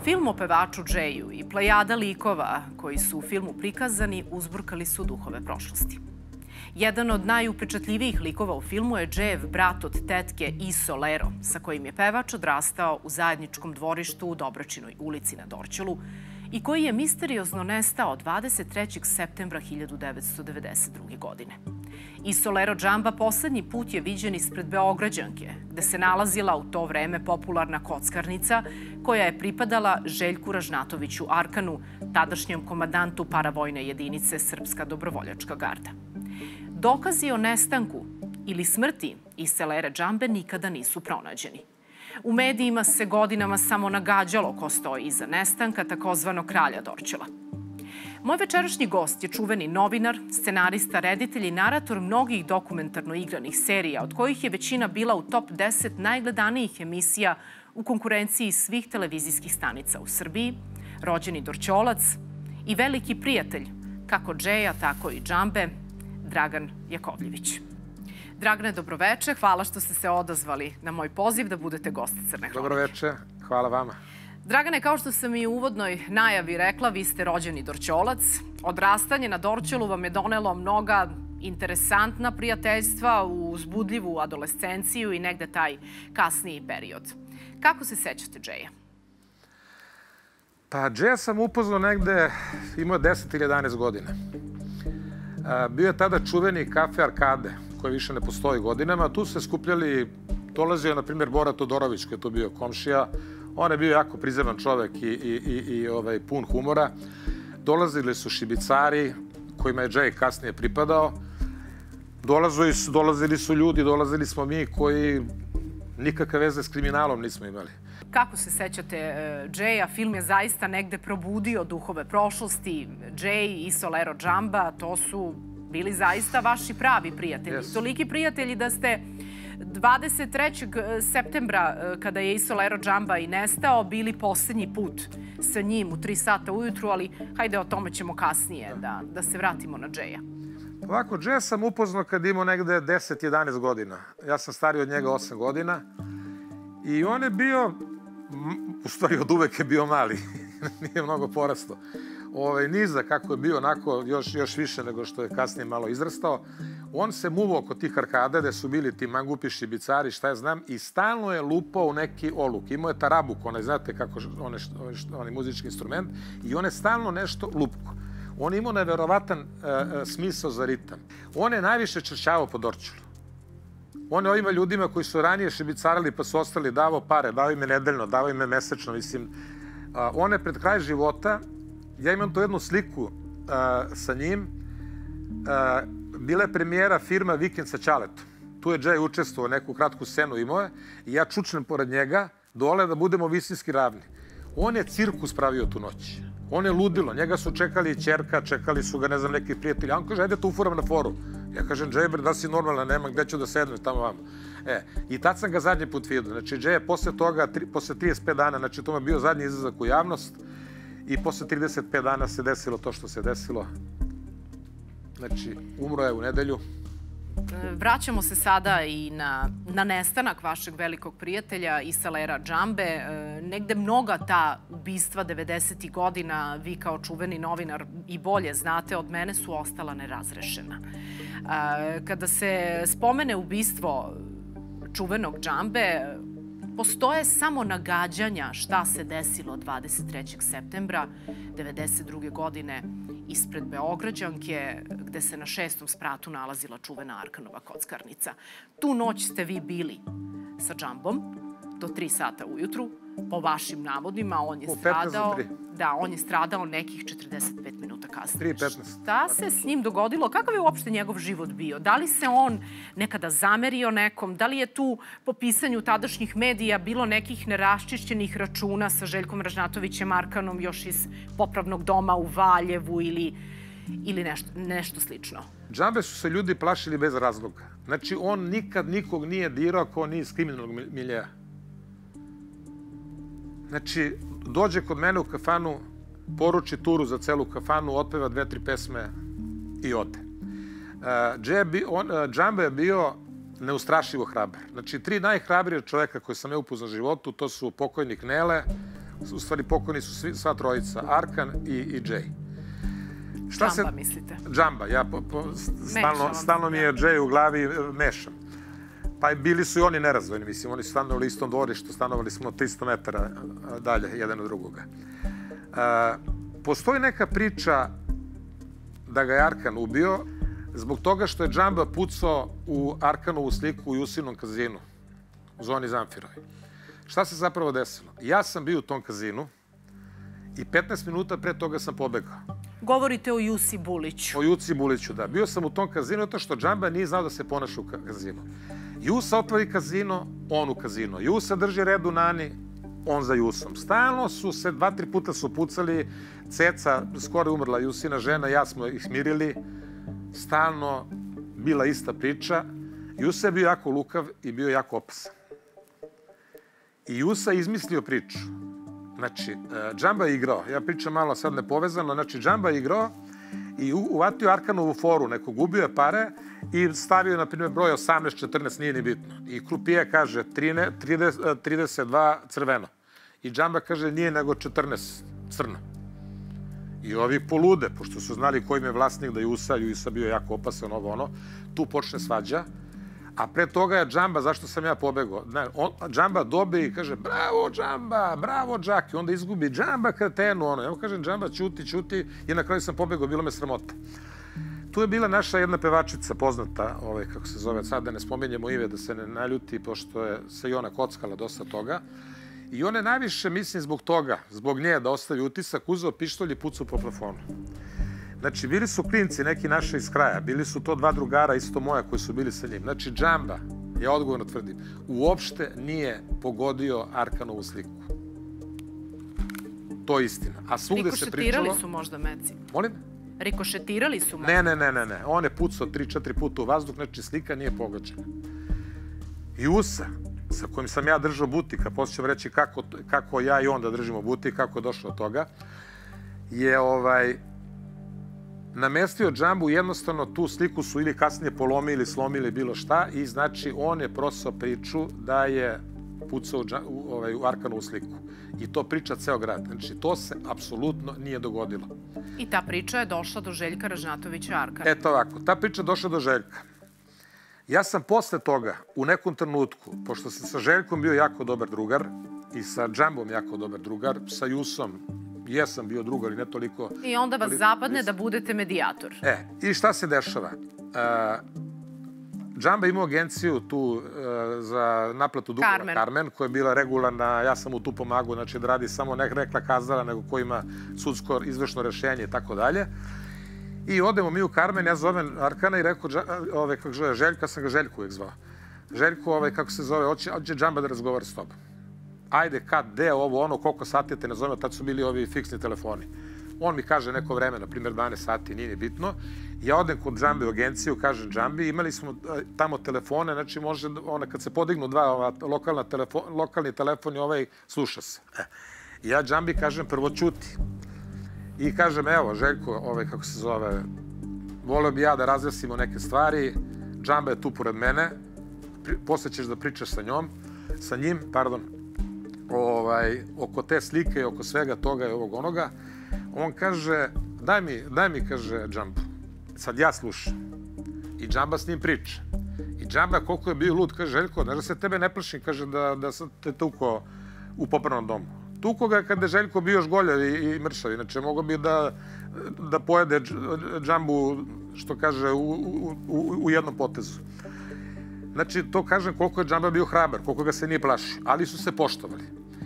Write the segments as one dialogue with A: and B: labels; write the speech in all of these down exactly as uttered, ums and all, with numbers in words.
A: Film o pevaču Džeju i plejada likova koji su u filmu prikazani uzburkali su duhove prošlosti. Jedan od najupečatljivijih likova u filmu je Džejev brat od tetke Iso Lero, sa kojim je pevač odrastao u zajedničkom dvorištu u Dobračinoj ulici na Dorćolu i koji je misteriozno nestao dvadeset trećeg septembra hiljadu devetsto devedeset druge. godine. Iso Lero Džamba poslednji put je viđen ispred Beograđanke, gde se nalazila u to vreme popularna kockarnica koja je pripadala Željku Ražnatoviću Arkanu, tadašnjem komandantu paravojne jedinice Srpska dobrovoljačka garda. Dokazi o nestanku ili smrti Ise Lere Džambe nikada nisu pronađeni. U medijima se godinama samo nagađalo ko stoji iza nestanka takozvanog kralja Dorćola. Moj večerašnji gost je čuveni novinar, scenarista, reditelj i narator mnogih dokumentarno igranih serija, od kojih je većina bila u top deset najgledanijih emisija u konkurenciji svih televizijskih stanica u Srbiji, rođeni Dorćolac i veliki prijatelj kako Džeja, tako i Džambe, Dragan Jakovljević. Dragane, dobroveče. Hvala što ste se odazvali na moj poziv da budete gost Crne hronike.
B: Dobroveče. Hvala vama.
A: Dragane, kao što sam i u uvodnoj najavi rekla, vi ste rođeni Dorćolac. Odrastanje na Dorćolu vam je donelo mnoga interesantna prijateljstva, uzbudljivu adolescenciju i negde taj kasniji period. Kako se sećate Džeja?
B: Pa Džeja sam upoznao negde, imao deset ili jedanaest godina. Bio je tada čuveni kafe Arkade, koji više ne postoji godinama. Tu se skupljali, dolazio, na primjer, Bora Todorović, koji je tu bio komšija. On je bio jako prizeman čovek i pun humora. Dolazili su šibicari, kojima je Džej kasnije pripadao. Dolazili su ljudi, dolazili smo mi koji nikakve veze s kriminalom nismo imali.
A: Kako se sećate Džeja? Film je zaista negde probudio duhove prošlosti. Džej, Iso Lero Džamba, to su bili zaista vaši pravi prijatelji. Toliki prijatelji da ste dvadeset trećeg septembra, kada je Iso Lero Džamba i nestao, bili poslednji put sa njim u tri sata ujutru, ali hajde o tome ćemo kasnije da se vratimo na Džeja.
B: Ovako, Džeja sam upoznao kad imao negde deset jedanaest godina. Ja sam stariji od njega osam godina i on je bio, u stvari od uvek je bio mali, nije mnogo porastao. Nizak kako je bio, onako još više nego što je kasnije malo izrastao. On se muvao oko tih arkada gde su bili ti mangupi, šibicari, šta ja znam, i stalno je lupao u neki oluk. Imao je tarabuk, onaj, znate kako, onaj muzički instrument, i on je stalno nešto lupko. On je imao neverovatan smisao za ritam. On je najviše črčavao po Dorćolu. On je ovima ljudima koji su ranije šibicarali pa su ostali davao pare, davao im je nedeljno, davao im je mesečno, mislim. On je pred kraj života, ja imam tu jednu sliku sa njim, bila je premijera firma Vikend sa Ćaletom. Tu je Džej učestvovao, neku kratku scenu imao je, i ja čučnem pored njega dole da budemo visinski ravni. On je cirkus pravio tu noć. On je ludilo. Njega su čekali i ćerka, čekali su ga, ne znam, neki prijatelji. On kaže, ajde tu ufuram na foru. Ja kažem, Džej, da si normalna, nema gde ću da sednem tamo vamo. E, i tad sam ga zadnji put vidio. Znači, Džej je posle toga, posle trideset pet dana, znači, to mi je bio zadnji izlazak u javnost, i posle trideset pet dana se desilo to što se desilo. Znači, umro je u nedelju.
A: Vraćamo se sada i na nestanak vašeg velikog prijatelja Ise Lera Džambe. Negde mnoga ta ubistva devedesetih godina, vi kao čuveni novinar i bolje znate od mene, su ostala nerazrešena. Kada se spomene ubistvo čuvenog Džambe, postoje samo nagađanja šta se desilo dvadeset trećeg septembra devedeset druge. godine ispred Beograđanke, gde se na šestom spratu nalazila čuvena Arkanova kockarnica. Tu noć ste vi bili sa Džambom do tri sata ujutru. Po vašim navodima, on je stradao... Da, on je stradao nekih četrdeset pet minuta kasnije.
B: tri petnaest.
A: Šta se s njim dogodilo? Kakav je uopšte njegov život bio? Da li se on nekada zamerio nekom? Da li je tu po pisanju tadašnjih medija bilo nekih neraščišćenih računa sa Željkom Ražnatovićem Arkanom još iz popravnog doma u Valjevu ili nešto slično?
B: Džambe su se ljudi plašili bez razloga. Znači, on nikad nikog nije dirao ko nije iz kriminalnog miljeja. Znači, dođe kod mene u kafanu, poruči turu za celu kafanu, otpeva dve, tri pesme i ode. Džambe je bio neustrašivo hrabar. Znači, tri najhrabrije čoveka koje sam ja upoznao u životu, to su pokojnik Nele, u stvari pokojni su svi, sva trojica, Arkan i, i Jay.
A: Šta Džamba, se... mislite?
B: Džamba, ja po, po, stalno, stalno mi je Jay u glavi, mešam. Pa bili su i oni nerazvojni, mislim, oni su stanovali u istom dvorištu, stanovali smo tristo metara dalje, jedan od drugoga. A, postoji neka priča da ga je Arkan ubio zbog toga što je Džamba pucao u Arkanovu sliku u Jusinom kazinu, u zoni Zamfiroj. Šta se zapravo desilo? Ja sam bio u tom kazinu i petnaest minuta pre toga sam pobegao.
A: Govorite o Jusi Buliću.
B: O Jusi Buliću, da. Bio sam u tom kazinu zato što Džamba nije znao da se ponaša u kazinu. Jusa otvori kazino, on u kazino. Jusa drži red u Nani, on za Jusom. Stalno su se, dva, tri puta su pucali, Ceca, skoro je umrla Jusina žena, ja smo ih smirili. Stalno bila ista priča. Jusa je bio jako lukav i bio jako opasan. I Jusa je izmislio priču. Znači, Džamba je igrao, ja pričam malo sad nepovezano, znači Džamba je igrao i uvatio Arkanovu foru, nekog ubio je pare i stavio, na primjer, broj osamnaest, četrnaest, nije ni bitno. I krupije kaže trideset dva crveno. I Džamba kaže nije nego četrnaest crno. I ovi polude, pošto su znali ko im je vlasnik da je Jusa, Jusa bio jako opasan, ovo ono, tu počne svađa. A pre toga je Džamba, zašto sam ja pobegao? Džamba dobije i kaže, bravo Džamba, bravo Džaki. Onda izgubi Džamba kretenu, ono. Ja mu kažem, Džamba, ćuti, ćuti. I na kraju sam pobegao, bilo me sramota. Tu je bila naša jedna pevačica poznata, ovaj, kako se zove, sad da ne spomenjemo ime, da se ne naljuti, pošto je se i ona kockala dosta toga. I ona je najviše, mislim, zbog toga, zbog nje da ostavi utisak, uzeo pištolj i pucao po plafonu. Znači, bili su klinci, neki naši iz kraja, bili su to dva drugara, isto moja, koji su bili sa njim. Znači, Džamba, ja odgovorno tvrdim, uopšte nije pogodio Arkanovu sliku. To je istina. A svugde se pričalo...
A: Rikošetirali su možda meci?
B: Molim?
A: Rikošetirali su možda?
B: Ne, ne, ne, ne, ne. On je pucao tri, četiri puta u vazduh, znači slika nije pogođena. Jusa, sa kojim sam ja držao butik, a poslije ću vam reći kako, kako ja i on da držimo butik, kako je došlo od toga, je ovaj... namestio Džambu, jednostavno tu sliku su ili kasnije polomili, slomili, bilo šta, i znači on je prosao priču da je pucao u, ovaj, u Arkanovu sliku. I to priča ceo grad. Znači, to se apsolutno nije dogodilo.
A: I ta priča je došla do Željka Ražnatovića Arkana.
B: Eto ovako, ta priča je došla do Željka. Ja sam posle toga, u nekom trenutku, pošto sam sa Željkom bio jako dobar drugar i sa Džambom jako dobar drugar, sa Jusom jesam bio drugar i ne toliko...
A: I onda vas zapadne da budete medijator.
B: E, i šta se dešava? Džamba imao agenciju tu za naplatu dugova Karmen, koja je bila regularna, ja sam mu tu pomagao, znači da radi samo ne rekla kazala, nego ko ima sudsko izvršno rešenje i tako dalje. I odemo mi u Karmen, ja zovem Arkana i rekao, kako zove, Željka, sam ga Željku uvijek zvao. Željko, kako se zove, hoće Džamba da razgovara s tobom. Ajde, kad, de, ovo, ono, koliko sati te nazovemo, tad su bili ovi fiksni telefoni. On mi kaže neko vreme, na primjer dvanaest sati, nije bitno. Ja odem kod Džambe u agenciju, kažem Džambi, imali smo tamo telefone, znači može, ona, kad se podignu dva lokalni telefon i ovaj, sluša se. Ja Džambi kažem, prvo ćuti. I kažem, evo, Željko, ovaj, kako se zove, volio bi ja da razjasnimo neke stvari, Džamba je tu pored mene, posle ćeš da pričaš sa njom, sa njim, pardon, ovaj, oko te slike i oko svega toga i ovog onoga. On kaže, daj mi, daj mi, kaže Džambu. Sad ja slušam. I Džamba s njim priča. I Džamba, koliko je bio lud, kaže, Željko, znaš da se tebe ne plašim, kaže, da, da sam te tuko u popravnom domu. Tuko ga kada je Željko bio još goljav i, i mršav. Inače, mogo bi da, da pojede Džambu, što kaže, u, u, u, u jednom potezu. Znači, to kažem koliko je Džamba bio hrabar, koliko ga se nije plašio, ali su se poštovali.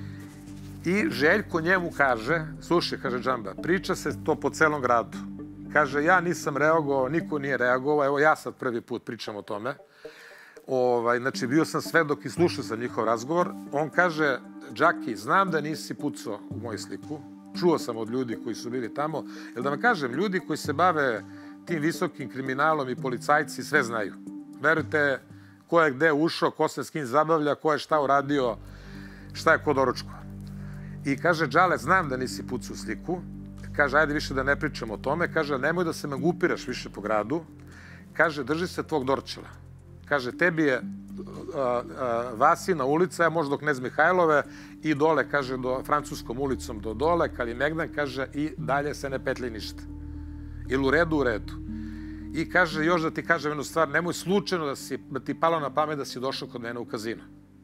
B: I Željko njemu kaže, slušaj, kaže Džamba, priča se to po celom gradu. Kaže, ja nisam reagovao, niko nije reagovao, evo ja sad prvi put pričam o tome. Ovaj, znači, bio sam svedok i slušao sam njihov razgovor. On kaže, Džaki, znam da nisi pucao u moju sliku, čuo sam od ljudi koji su bili tamo, jer da vam kažem, ljudi koji se bave tim visokim kriminalom i policajci sve znaju. Verujte, ko je gde ušao, ko se s kim zabavlja, ko je šta uradio, šta je ko doručko. I kaže, Džale, znam da nisi pucao u sliku, kaže, ajde više da ne pričamo o tome, kaže, nemoj da se magupiraš više po gradu, kaže, drži se tvog Dorčela. Kaže, tebi je Vasina ulica, može do Knez Mihajlove i dole, kaže, do Francuskom ulicom do dole, Kalimegdan, kaže, i dalje se ne petlji ništa. Ili u redu, u redu. I kaže, još da ti kažem jednu stvar, nemoj slučajno da ti palo na pamet da si došao kod mene u kazino.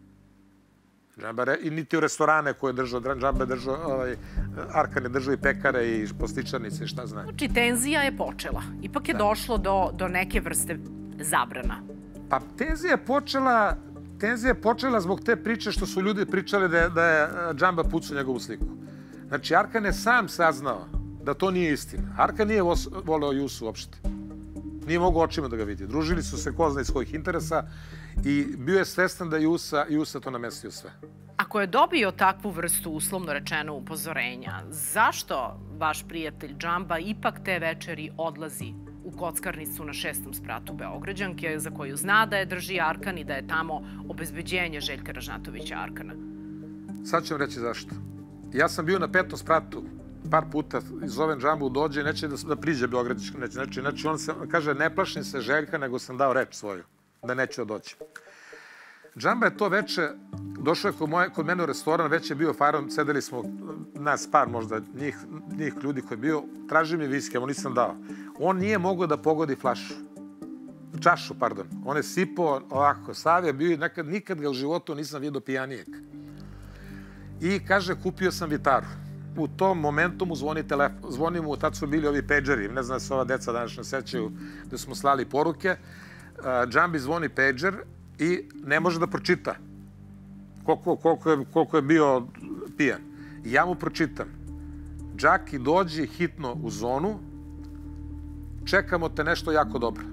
B: I niti u restorane koje je držao, Džamba je držao, Arkan je držao i pekare i postičarnice i šta znam.
A: Znači, tenzija je počela. Ipak je došlo do neke vrste zabrana.
B: Pa tenzija je počela, tenzija je počela zbog te priče što su ljudi pričali da je Džamba pucao njegovu sliku. Znači, Arkan je sam saznao da to nije istina. Arkan nije voleo Jusu uopšte. Nije mogo očima da ga vidi. Družili su se ko zna iz kojih interesa i bio je svestan da je Jusa to namestio sve.
A: Ako je dobio takvu vrstu, uslovno rečeno, upozorenja, zašto vaš prijatelj Džamba ipak te večeri odlazi u kockarnicu na šestom spratu Beograđanke, za koju zna da je drži Arkan i da je tamo obezbeđenje Željka Ražnatovića Arkana?
B: Sad ću vam reći zašto. Ja sam bio na petom spratu par puta, zovem Džambu, dođe i neće da priđe Beograđanke. Znači, on kaže, ne plašim se Željka, nego sam dao reč svoju, da neću da dođe. Džamba je to veče, došao je kod mene u restoran, već je bio fajron, sedeli smo, nas par možda, njih ljudi koji je bio, traži mi viski, mu nisam dao. On nije mogao da pogodi flašu, čašu, pardon. On je sipao ovako, sav je bio i nikad ga u životu nisam vidio pijanijeg. I kaže, kupio sam vitaru. U tom momentu mu zvoni telefon, zvoni mu, tad su bili ovi pageri, ne znam da se ova deca danas ne sećaju da smo slali poruke. Džambi zvoni pager i ne može da pročita koliko je bio pijan. I ja mu pročitam. Džaki, dođi hitno u zonu, čekamo te nešto jako dobro.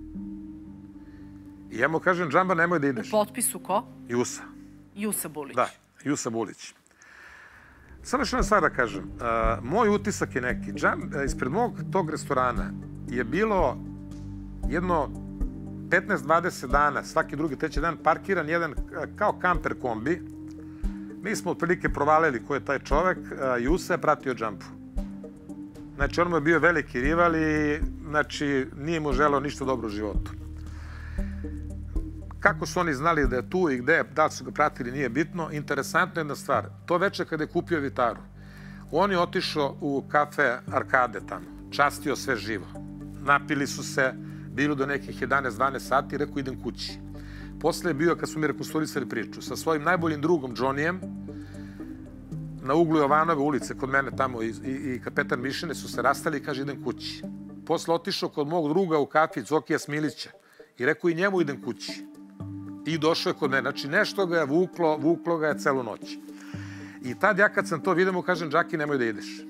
B: I ja mu kažem, Džamba, nemoj da ideš.
A: U potpisu ko?
B: Jusa.
A: Jusa Bulić.
B: Da, Jusa Bulić. Samo još jedna stvar da kažem. Moj utisak je neki. Ispred mog tog restorana je bilo jedno petnaest dvadeset dana, svaki drugi, treći dan, parkiran jedan kao kamper kombi. Mi smo otprilike provalili ko je taj čovek. Jusa je pratio Džambu. Znači, on mu je bio veliki rival i nije mu želeo ništa dobro u životu. Kako su oni znali da je tu i gde, da li su ga pratili, nije bitno. Interesantna jedna stvar. To veče kada je kupio vitaru, on je otišao u kafe Arkade tamo, častio sve živo. Napili su se, bilo do nekih jedanaest dvanaest sati i rekao idem kući. Posle je bio, kad su mi rekonstruisali priču, sa svojim najboljim drugom Džonijem, na uglu Jovanove ulice, kod mene tamo i kapetan Mišine su se rastali i kaže idem kući. Posle otišao kod mog druga u kafi Zokija Smilića i rekao i njemu idem kući. I došao je kod mene. Znači, nešto ga je vuklo, vuklo ga je celu noć. I tad ja kad sam to vidio mu kažem, Džaki, nemoj da ideš.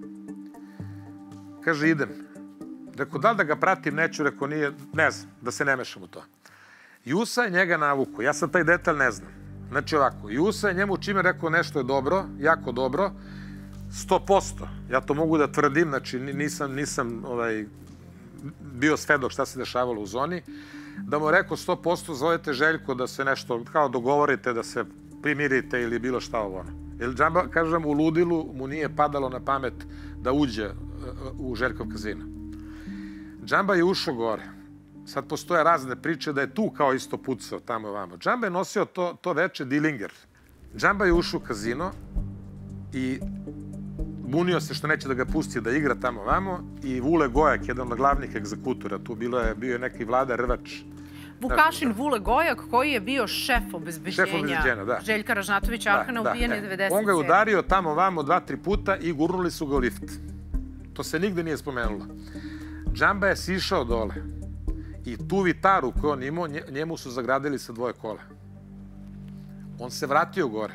B: Kaže, idem. Rekao, da li da ga pratim, neću, rekao, nije, ne znam, da se ne mešam u to. Jusa je njega navuko, ja sad taj detalj ne znam. Znači ovako, Jusa je njemu čime rekao nešto je dobro, jako dobro, sto posto. Ja to mogu da tvrdim, znači nisam, nisam bio svedok šta se dešavalo u zoni. Da mu je rekao sto posto zovete Željko da se nešto, kao dogovorite, da se primirite ili bilo šta ovo. Jer Džamba, kažem, u ludilu mu nije padalo na pamet da uđe u Željkov kazino. Džamba je ušao gore. Sad postoje razne priče da je tu kao isto pucao tamo i ovamo. Džamba je nosio to veče Dillinger. Džamba je ušao u kazino i bunio se što neće da ga pusti da igra tamo ovamo i Vule Gojak, jedan od glavnih egzekutora, tu bio je neki Vlada Rvač.
A: Vukašin Vule Gojak, koji je bio šef obezbeđenja Željka Ražnatovića Arkana, ubijen je devedeset sedme.
B: On ga je udario tamo ovamo dva, tri puta i gurnuli su ga u lift. To se nigde nije spomenulo. Džamba je sišao dole i tu vitaru koju on imao, njemu su zagradili sa dvoje kola. On se vratio gore.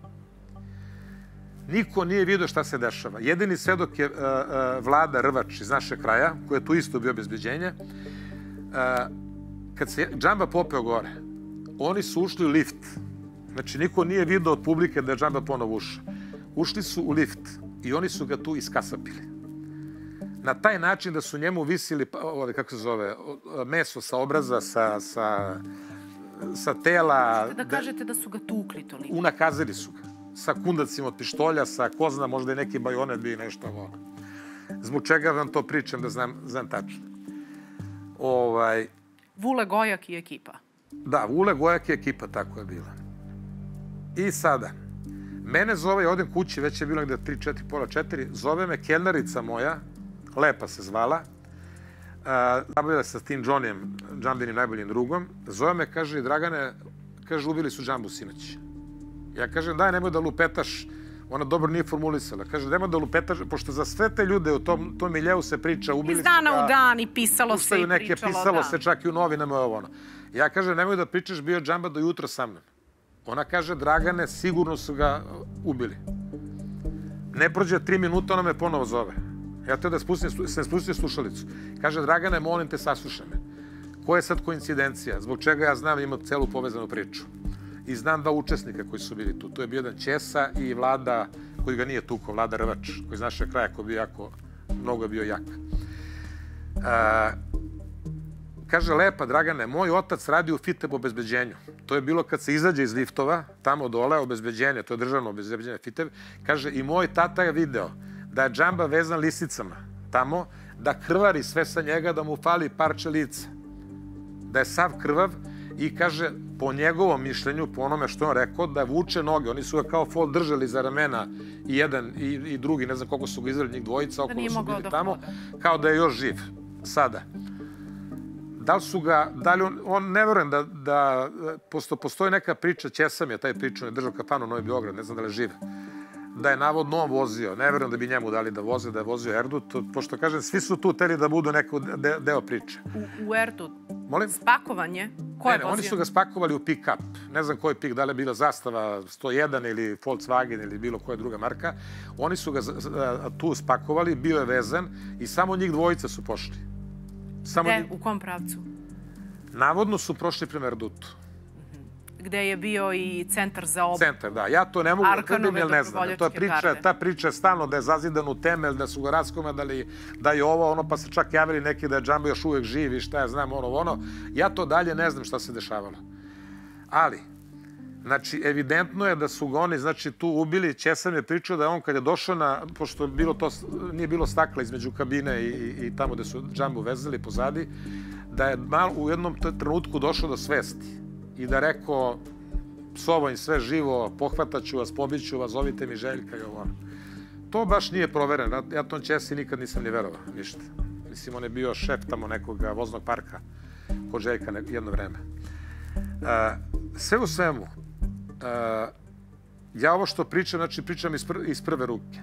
B: Niko nije vidio šta se dešava. Jedini svedok je Vlada Rvač iz našeg kraja, koji je tu isto bio obezbeđenje. Kad se Džamba popeo gore, oni su ušli u lift. Znači, niko nije vidio od publike da je Džamba ponovo ušao. Ušli su u lift i oni su ga tu iskasapili. Na taj način da su njemu visili, kako se zove, meso sa obraza, sa tela.
A: Da kažete da su ga tukli toliko?
B: Unakazili su ga. Sa kundacima od pištolja, sa ko zna, možda i neki bajonet bi nešto ovo. Zbog čega vam to pričam, da znam tačno.
A: Vule Gojak i ekipa.
B: Da, Vule Gojak je ekipa, tako je bila. I sada, mene zove, ja odem kući, već je bilo negde tri, četiri, pola četiri, zove me kelnerica moja, Lepa se zvala, zabavila se sa tim Johnnyjem, Džambinim najboljim drugom, zove me, kaže, Dragane, kaže, ubili su Džambu sinoć. Ja kažem, daj, nemoj da lupetaš, ona dobro nije formulisala. Kaže, nemoj da lupetaš, pošto za sve te ljude u tom, tom miljeu se priča, ubili su ga...
A: Iz dana u dan i pisalo se i
B: neke,
A: pričalo,
B: pisalo
A: da.
B: se čak i u novinama, ovo ono. Ja kažem, nemoj da pričaš, bio Džamba do jutra sa mnom. Ona kaže, Dragane, sigurno su ga ubili. Ne prođe tri minuta, ona me ponovo zove. Ja te da spustim, sam spustio slušalicu. Kaže, Dragane, molim te, saslušaj me. Koja je sad koincidencija? Zbog čega ja znam ima celu povezanu priču. I znam dva učesnika koji su bili tu. To je bio jedan Ćesa i Vlada, koji ga nije tukao, Vlada Rvač, koji iz našeg kraja, koji je bio jako, mnogo je bio jak. A, kaže, Lepa, Dragane, moj otac radi u FITEB obezbeđenju. To je bilo kad se izađe iz liftova, tamo dole, obezbeđenje, to je državno obezbeđenje FITEB. Kaže, i moj tata je video da je Džamba vezan lisicama tamo, da krvari sve sa njega, da mu fali parče lica. Da je sav krvav i kaže, po njegovom mišljenju, po onome što je on rekao, da vuče noge. Oni su ga kao fol držali za ramena i jedan i, i drugi, ne znam koliko su ga izveli njih dvojica, okolo su bili tamo, kao da je još živ. Sada. Da li su ga, da li on, on ne verujem da, da posto, postoji neka priča, Ćesam je taj priča, on je držao kafanu u Novi Beograd, ne znam da li je živ, da je navodno on vozio, ne verujem da bi njemu dali da voze, da je vozio Erdut, pošto kažem, svi su tu teli da budu neko de, deo priče.
A: U, u Erdut?
B: Molim?
A: Spakovanje? Ko je
B: ne, ne,
A: vozio?
B: oni su ga spakovali u pick-up. Ne znam koji pick, da li je bila Zastava sto jedan ili Volkswagen ili bilo koja druga marka. Oni su ga tu spakovali, bio je vezan i samo njih dvojica su pošli. Samo
A: Gde?
B: Njih...
A: U kom pravcu?
B: Navodno su prošli prema Erdutu.
A: Gde je bio i centar za obu.
B: Centar, da. Ja to ne mogu da tvrdim, jer ne znam. To je priča, ta priča je stalno da je zazidan u temelj, da su ga raskomadali, da je ovo, ono, pa se čak javili neki da je Džamba još uvek živ i šta ja znam, ono, ono. Ja to dalje ne znam šta se dešavalo. Ali, znači, evidentno je da su ga oni, znači, tu ubili. Ćesan je pričao da je on kad je došao na, pošto je bilo to, nije bilo stakla između kabine i, i, i tamo gde su Džambu vezali pozadi, da je malo, u jednom trenutku došao do svesti. I da rekao, psovo im sve živo, pohvataću vas, pobiću vas, zovite mi Željka i ovo. To baš nije provereno. Ja tom Ćesi nikad nisam ni verovao, ništa. Mislim, on je bio šef tamo nekog voznog parka kod Željka jedno vreme. Sve u svemu, ja ovo što pričam, znači pričam iz prve ruke.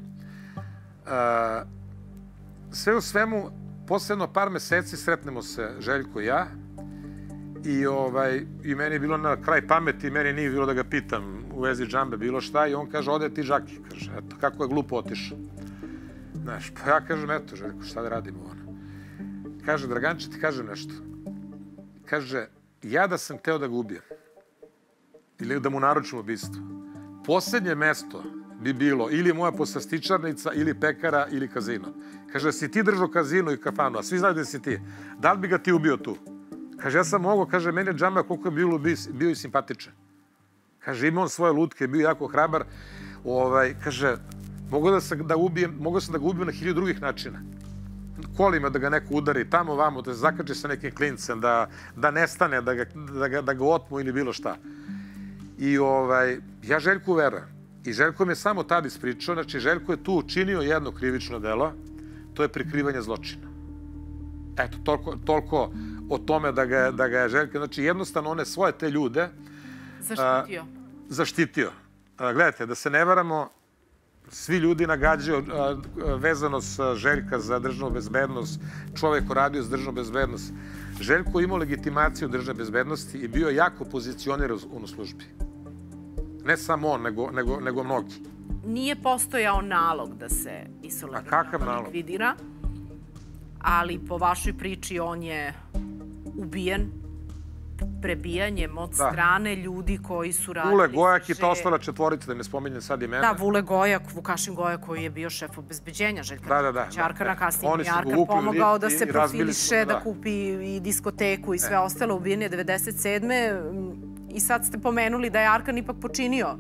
B: Sve u svemu, posledno par meseci sretnemo se Željko i ja, I, ovaj, I meni je bilo na kraj pameti, meni nije bilo da ga pitam u vezi Džambe bilo šta i on kaže, ode ti Žaki, kaže, eto, kako je glupo otišao. Znaš, pa ja kažem, eto, Željko, šta da radimo ono? Kaže, Draganče, ti kaže nešto. Kaže, ja da sam hteo da ga ubijem, ili da mu naručim ubistvo, poslednje mesto bi bilo ili moja poslastičarnica, ili pekara, ili kazino. Kaže, si ti držao kazino i kafanu, a svi znaju da si ti. Da li bi ga ti ubio tu? Kaže, ja sam mogao, kaže, meni je Džamba koliko je bilo, bio i simpatičan. Kaže, imao on svoje lutke, bio jako hrabar. Ovaj, kaže, mogao da sam da ubijem, mogao sam da ga ubijem na hiljadu drugih načina. Kolima da ga neko udari, tamo vamo, da se zakače sa nekim klincem, da, da nestane, da ga, da, ga, da ga otmu ili bilo šta. I ovaj, ja Željku verujem. I Željko mi je samo tad ispričao, znači Željko je tu učinio jedno krivično delo, to je prikrivanje zločina. Eto, toliko, toliko o tome da ga, da ga je Željko, znači jednostavno one svoje te ljude
A: zaštitio.
B: A, zaštitio. A, gledajte, da se ne varamo, svi ljudi nagađaju a, vezano sa Željka za državnu bezbednost, čovek ko radio za državnu bezbednost. Željko imao legitimaciju državne bezbednosti i bio jako pozicioniran u službi. Ne samo on, nego, nego, nego mnogi.
A: Nije postojao nalog da se Isola Grnjava likvidira, ali po vašoj priči on je ubijen prebijanjem od strane ljudi koji su radili...
B: Vule Gojak i ta ostala četvorica, da ne spominjem sad imena.
A: Da, Vule Gojak, Vukašin Gojak koji je bio šef obezbeđenja Željka Ćarkana, kasnije mi Arkan pomogao da se profiliše, da kupi i diskoteku i sve ostalo. Ubijen je devedeset sedme i sad ste pomenuli da je Arkan ipak počinio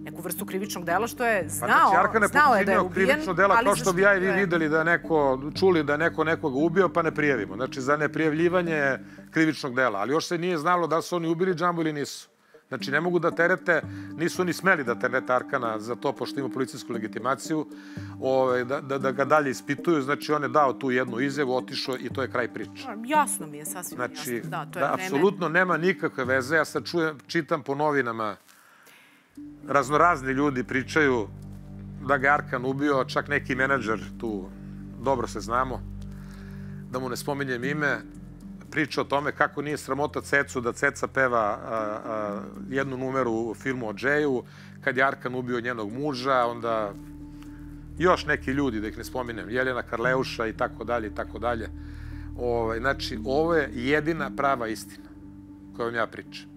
A: neku vrstu krivičnog dela, što je znao,
B: Znači, Arkan je
A: znao je da je
B: počinio
A: ubijen,
B: krivično dela,
A: ali
B: kao što bi ja i vi
A: zaštitio je.
B: videli da je neko, čuli da je neko nekoga ubio, pa ne prijavimo. Znači, za neprijavljivanje krivičnog dela. Ali još se nije znalo da su oni ubili Džambu ili nisu. Znači, ne mogu da terete, nisu ni smeli da terete Arkana za to, pošto ima policijsku legitimaciju, da ga dalje ispituju. Znači, on je dao tu jednu izjavu, otišao i to je kraj priče.
A: Jasno mi je, sasvim jasno.
B: Znači,
A: Da, to je vreme.
B: apsolutno nema nikakve veze. Ja sad čujem, čitam po novinama, raznorazni ljudi pričaju da ga Arkan ubio, čak neki menadžer tu, dobro se znamo, da mu ne spominjem ime, priča o tome kako nije sramota Cecu da Ceca peva jednu numeru u filmu o Džeju, kad je Arkan ubio njenog muža, onda još neki ljudi, da ih ne spominjem, Jelena Karleuša i tako dalje i tako dalje. Znači, ovo je jedina prava istina kojom ja pričam.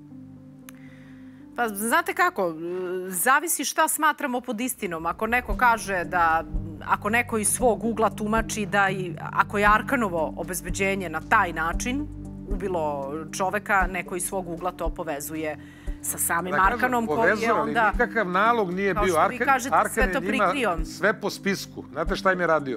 A: Pa, znate kako, zavisi šta smatramo pod istinom. Ako neko kaže da, ako neko iz svog ugla tumači da i, ako je Arkanovo obezbeđenje na taj način ubilo čoveka, neko iz svog ugla to povezuje sa samim Arkanom koji je onda...
B: Nikakav nalog nije bio.
A: Kao što vi kažete, sve to prikrio.
B: Sve po spisku. Znate šta im je radio?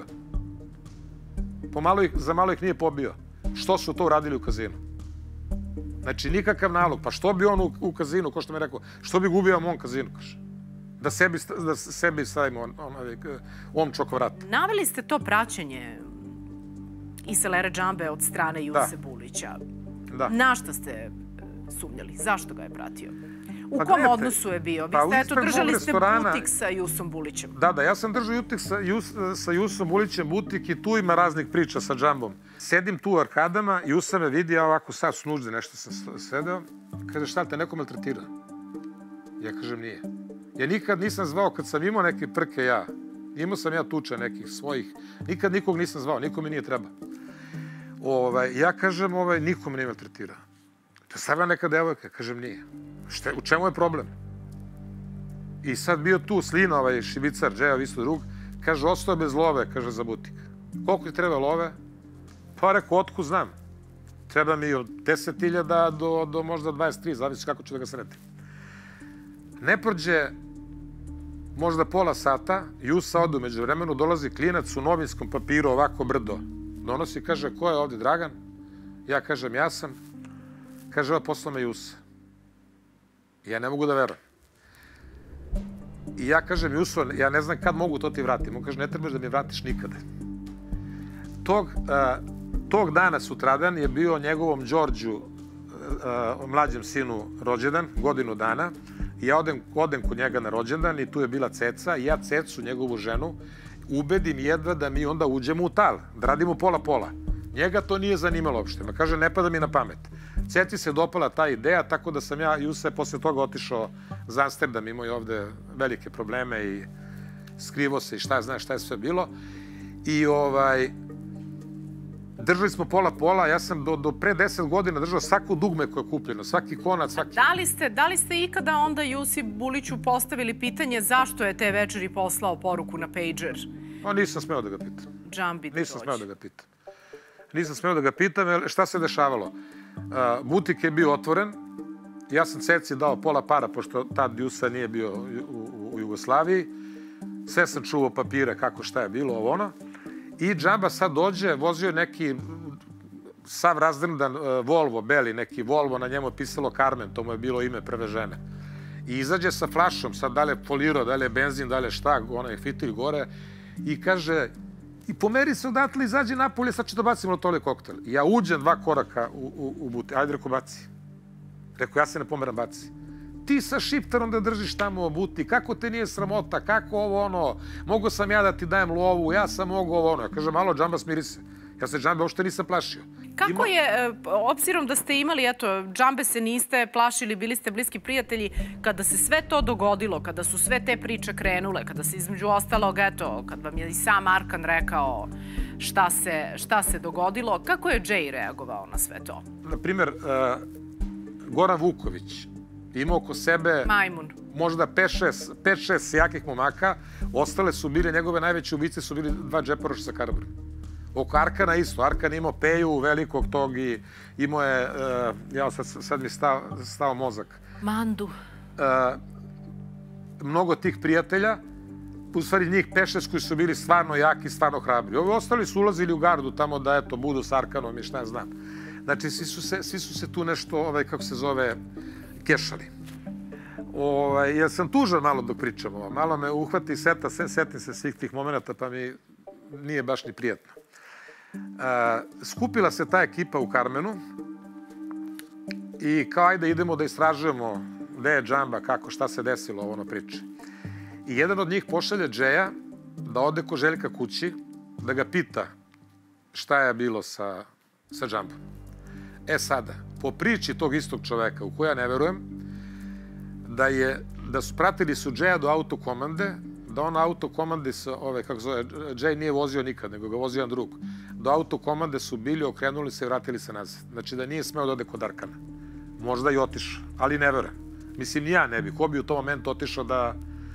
B: Za malo ih nije pobio. Što su to uradili u kazinu? Znači, nikakav nalog. Pa što bi on u kazinu, ko što mi je rekao, što bi gubio on kazinu, kaže? Da sebi stavimo omčok vrata.
A: Naveli ste to praćenje Iselere Džambe od strane Juse Bulića. Na šta ste sumnjali? Zašto ga je pratio? U kom odnosu je bio? Vi ste, eto, držali ste butik sa Jusom Bulićem.
B: Da, da, ja sam držao butik sa Jusom Bulićem, butik, i tu ima raznih priča sa Džambom. Sedim tu u arkadama, Jusa me vidi, ja ovako sad s nužde nešto sam sedeo. Kaže, šta te, neko maltretira? Ja kažem, nije. Ja nikad nisam zvao, kad sam imao neke prke ja, imao sam ja tuče nekih svojih, nikad nikog nisam zvao, niko mi nije treba. Ja kažem, niko me nije maltretirao. To je stavila neka devojka, kažem, nije. U čemu je problem? I sad bio tu Slina, ovaj šibicar, Džeja, isto drug, kaže, ostao je bez love, kaže, za butik. Koliko ti treba love? Pa rekao, otku znam. Treba mi od deset hiljada do možda dvadeset tri, zavisi kako ću da ga sretim. Ne prođe možda pola sata, Jusa ode umeđu vremenu, dolazi klinac u novinskom papiru, ovako brdo. Donosi, kaže, ko je ovdje, Dragan? Ja kažem, ja sam. Kaže, ova posla me Jusa. Ja ne mogu da verujem. I ja kažem, Juso, ja ne znam kad mogu to ti vratim. On kaže, ne trebaš da mi vratiš nikada. Tog dana, sutradan, je bio njegovom Đorđu, mlađem sinu, rođendan, godinu dana. I ja odem kod njega na rođendan i tu je bila Ceca. I ja Cecu, njegovu ženu, ubedim jedva da mi onda uđemo u tal, da radimo pola-pola. Njega to nije zanimalo uopšte. Ma kaže, ne pada mi na pamet. Ceci se dopala ta ideja, tako da sam ja, Jusa, posle toga otišao za Amsterdam, imao je ovde velike probleme i skrivo se i šta znaš šta je sve bilo. I ovaj, držali smo pola-pola, ja sam do pre deset godina držao svako dugme koje je kupljeno, svaki konac, svaki...
A: Da li ste ikada onda Jusi Buliću postavili pitanje zašto je te večeri poslao poruku na pager?
B: Pa nisam smeo da ga pitam.
A: Džambi da dođe.
B: Nisam smeo da ga pitam. Nisam smeo da ga pitam, jer šta se dešavalo? Butik je bio otvoren, ja sam Ceci dao pola para, pošto tad Jusa nije bio u Jugoslaviji, sve sam čuvao papire kako šta je bilo, ovo ono, i Džamba sad dođe, vozio neki sav razdrndan Volvo, beli neki Volvo, na njemu je pisalo Carmen, to mu je bilo ime prve žene. I izađe sa flašom, sad da li je folirao, da li je benzin, da li je šta, onaj fitilj gore, i kaže, i pomeri se odatle, izađe napolje, sad ću da bacim molotov koktel. I ja uđem dva koraka u butik, ajde, reko, baci. Reko, ja se ne pomeram, baci. Ti sa šiptarom da držiš tamo u butik, kako te nije sramota, kako ovo ono, mogo sam ja da ti dajem lovu, ja sam mogo ovo ono. Ja kažem, malo, Džamba, smiri se. Ja se Džambe uopšte nisam plašio.
A: Kako je, obzirom da ste imali, eto, Džambe se niste plašili, bili ste bliski prijatelji, kada se sve to dogodilo, kada su sve te priče krenule, kada se između ostalog, eto, kad vam je i sam Arkan rekao šta se dogodilo, kako je Džej reagovao na sve to?
B: Naprimjer, Goran Vuković imao oko sebe možda pet šest jakih momaka, ostale su bili, njegove najveće ubice su bili dva džeporoša sa Karaburom. Oko Arkana isto. Arkan imao Peju velikog tog i imao je, ja sad mi stao mozak.
A: Mandu.
B: mnogo tih prijatelja, u stvari njih pet šest koji su bili stvarno jaki, stvarno hrabri. Ovi ostali su ulazili u gardu tamo da, eto, budu s Arkanom i šta ja znam. Znači, svi su se, svi su se tu nešto, ovaj, kako se zove, kešali. Ovaj, ja sam tužan malo dok pričam ovo. Malo me uhvati seta, setim se svih tih momenta, pa mi nije baš ni prijatno. A, skupila se ta ekipa u Karmenu i kao ajde idemo da istražujemo gde je Džamba, kako, šta se desilo ovo na priči. I jedan od njih pošalje Džeja da ode ko Željka kući, da ga pita šta je bilo sa, sa Džambom. E sada, po priči tog istog čoveka, u koja ne verujem, da, je, da su pratili su Džeja do autokomande, da on autokomande, sa, ove, kako zove, Džej nije vozio nikad, nego ga vozio jedan drug. Do autokomande su bili, okrenuli se i vratili se nazad. Znači da nije smeo da ode kod Arkana. Možda i otišao, ali ne verujem. Mislim, ni ja ne bi. Ko bi u tom momentu otišao da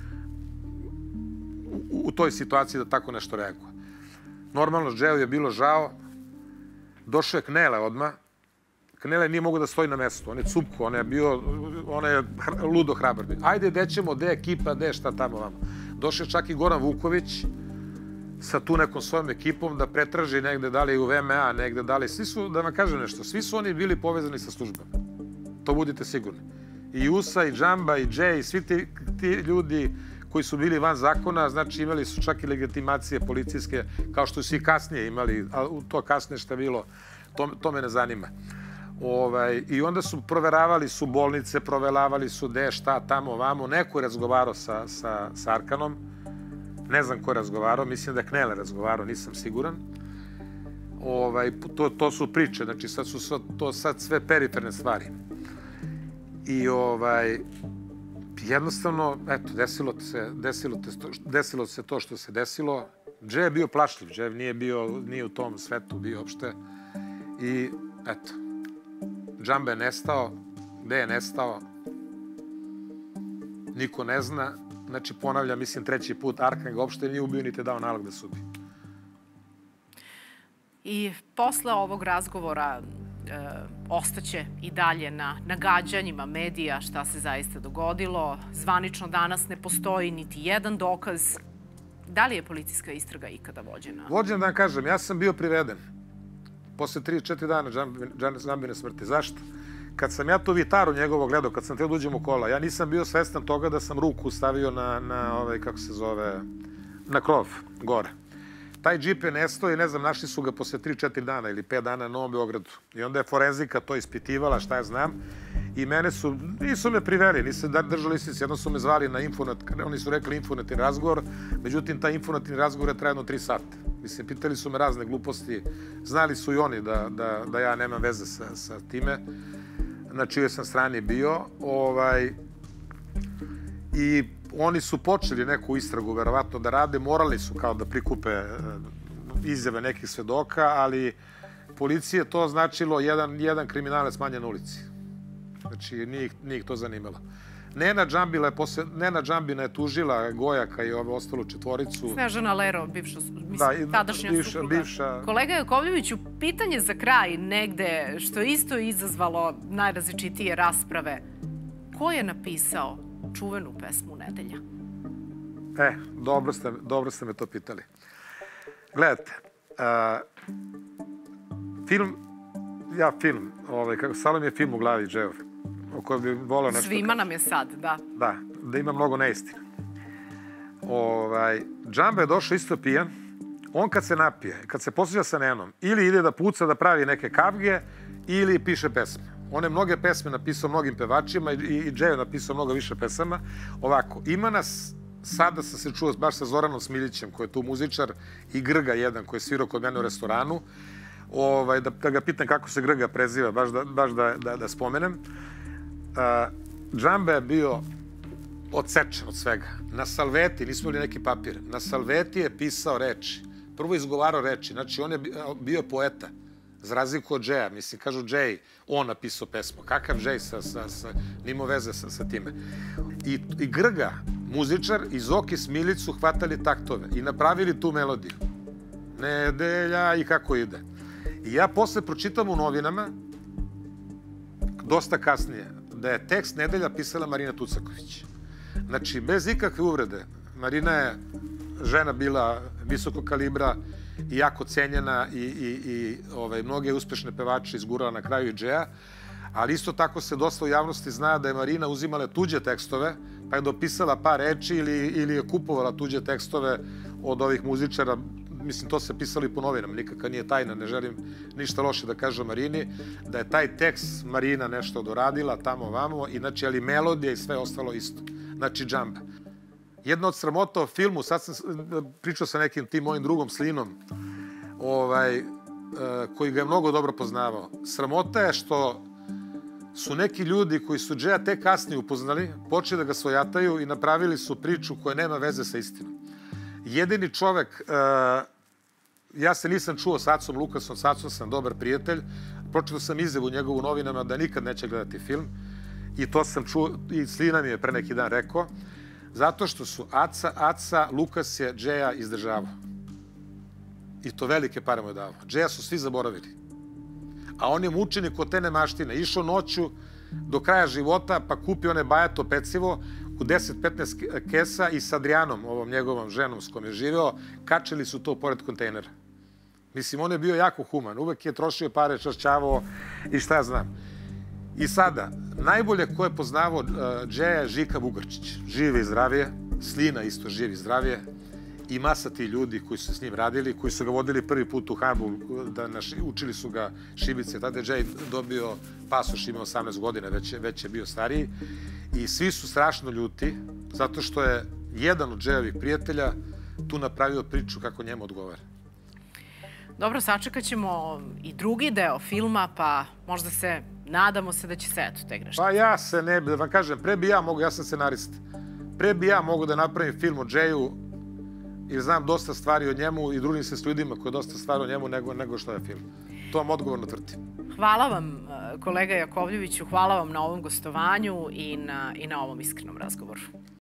B: u, u toj situaciji da tako nešto reaguje. Normalno, Džeju je bilo žao. Došao je Knele odmah. Knele nije mogo da stoji na mestu. On je cupko, on je bio, on je ludo hrabar. Ajde, gde ćemo, gde je ekipa, gde je šta tamo vamo. Došao je čak i Goran Vuković sa tu nekom svojom ekipom da pretraži negde, da li u V M A, negde, da li... Svi su, da vam kažem nešto, svi su oni bili povezani sa službama. To budite sigurni. I Usa, i Džamba, i Džej, i svi ti, ti ljudi koji su bili van zakona, znači imali su čak i legitimacije policijske, kao što su i kasnije imali, a to kasnije što je bilo, to, to me ne zanima. Ovaj, I onda su proveravali su bolnice, proveravali su gde, šta, tamo, vamo. Neko je razgovarao sa, sa, sa Arkanom. Ne znam ko je razgovarao, mislim da je Knele razgovarao, nisam siguran. Ovaj, to, to su priče, znači sad su sve, to sad sve periferne stvari. I ovaj, jednostavno, eto, desilo se, desilo, desilo se to što se desilo. Džej je bio plašljiv, Džej nije bio, nije u tom svetu bio uopšte. I eto, Džamba je nestao, gde je nestao, niko ne zna. Znači, ponavljam, mislim, treći put, Arkan ga uopšte nije ubio, niti dao nalog da se ubije.
A: I posle ovog razgovora e, ostaće i dalje na nagađanjima medija šta se zaista dogodilo. Zvanično danas ne postoji niti jedan dokaz. Da li je policijska istraga ikada vođena?
B: Vođena, da vam kažem, ja sam bio priveden. Posle tri četiri dana Džambine smrti. Zašto? Kad sam ja tu vitaru njegovo gledao, kad sam teo da uđem u kola, ja nisam bio svestan toga da sam ruku stavio na, na ovaj, kako se zove, na krov, gore. Taj džip je nestao i ne znam, našli su ga posle tri četiri dana ili pet dana na Novom Beogradu. I onda je forenzika to ispitivala, šta ja znam. I mene su, nisu me priveli, nisu držali listici, jedno su me zvali na infonet, oni su rekli infonetin razgovor, međutim, taj infonetin razgovor je trajano tri sata. Mislim, pitali su me razne gluposti, znali su i oni da, da, da ja nemam veze sa, sa time, na čijoj sam strani bio. Ovaj, I oni su počeli neku istragu, verovatno, da rade, morali su kao da prikupe izjave nekih svedoka, ali policije to značilo jedan, jedan kriminalac manje na ulici. Znači, nije, nije ih to zanimalo. Nena Džambina je, posle, Nena Džambina je tužila Gojaka i ove ostalu četvoricu.
A: Snežana Lero, bivša, mislim,
B: da,
A: tadašnja
B: bivša,
A: supruga.
B: Bivša...
A: Kolega Jakovljeviću, pitanje za kraj negde, što je isto izazvalo najrazličitije rasprave. Ko je napisao čuvenu pesmu Nedelja?
B: E, dobro ste, dobro ste me to pitali. Gledajte, a, film, ja film, ovaj, kako Salom je film u glavi, Džejov, o kojem bi volao nešto...
A: Svima nam je sad, da.
B: Da, da ima mnogo neistina. Ovaj, Džamba je došao isto pijan. On kad se napije, kad se posjeća sa Nenom, ili ide da puca, da pravi neke kavge, ili piše pesme. On je mnoge pesme napisao mnogim pevačima i, i Džej je napisao mnogo više pesama. Ovako, ima nas, sada sam se čuo baš sa Zoranom Smiljićem, koji je tu muzičar, i Grga jedan, koji je svirao kod mene u restoranu, ovaj, da, da ga pitam kako se Grga preziva, baš da, baš da, da, da spomenem. Uh, Džamba je bio odsečen od svega. Na salveti, nismo li neki papir, na salveti je pisao reči. Prvo izgovarao reči, znači on je bio poeta, za razliku od Džeja. Mislim, kažu Džej, on napisao pesmu. Kakav Džej sa, sa, sa, nimo veze sa, sa time. I, I Grga, muzičar, i Zoki Smiljić su hvatali taktove i napravili tu melodiju. Nedelja i kako ide. I ja posle pročitam u novinama, dosta kasnije, da je tekst Nedelja pisala Marina Tucaković. Znači, bez ikakve uvrede. Marina je žena bila visokog kalibra i jako cenjena i, i, i ovaj, mnoge uspešne pevače izgurala na kraju i Džeja, ali isto tako se dosta u javnosti zna da je Marina uzimala tuđe tekstove, pa je dopisala par reči ili, ili je kupovala tuđe tekstove od ovih muzičara. Mislim, to se pisalo i po novinama, nikakva nije tajna, ne želim ništa loše da kažem Marini, da je taj tekst Marina nešto doradila tamo vamo, i znači, ali melodija i sve ostalo isto. Znači, džamba. Jedna od sramota o filmu, sad sam pričao sa nekim tim mojim drugom Slinom, ovaj, koji ga je mnogo dobro poznavao. Sramota je što su neki ljudi koji su Džeja tek kasnije upoznali, počeli da ga svojataju i napravili su priču koja nema veze sa istinom. Jedini čovek, ja se nisam čuo s Acom Lukasom, s Acom sam dobar prijatelj, pročitao sam izjavu njegovu u novinama da nikad neće gledati film, i to sam čuo, i Slina mi je pre neki dan rekao, zato što su Aca, Aca, Lukas je Džeja izdržavao. I to velike pare mu je dao. Džeja su svi zaboravili. A on je mučenik od te nemaštine. Išao noću do kraja života, pa kupio one bajato pecivo u deset petnaest kesa i s Adrijanom, ovom njegovom ženom s kojom je živeo, kačili su to pored kontejnera. Mislim, on je bio jako human. Uvek je trošio pare, čašćavao i šta ja znam. I sada, najbolje ko je poznavao Džeja je Žika Bugarčić. Žive i zdravije, Slina isto živi i zdravije, i masa ti ljudi koji su s njim radili, koji su ga vodili prvi put u Habu, učili su ga šibice. Tada je Džej dobio pasoš, imao osamnaest godina, već je bio stariji. I svi su strašno ljuti, zato što je jedan od Džejevih prijatelja tu napravio priču kako njemu odgovara.
A: Dobro, sačekat ćemo i drugi deo filma, pa možda se, nadamo se da će se eto te greške.
B: Pa ja se ne, da vam kažem, pre bi ja mogu, ja sam scenarista, pre bi ja mogu da napravim film o Džeju, jer znam dosta stvari o njemu i družim se s ljudima koji je dosta stvari o njemu nego što je film. To vam odgovorno tvrdim.
A: Hvala vam, kolega Jakovljeviću, hvala vam na ovom gostovanju i na ovom iskrenom razgovoru.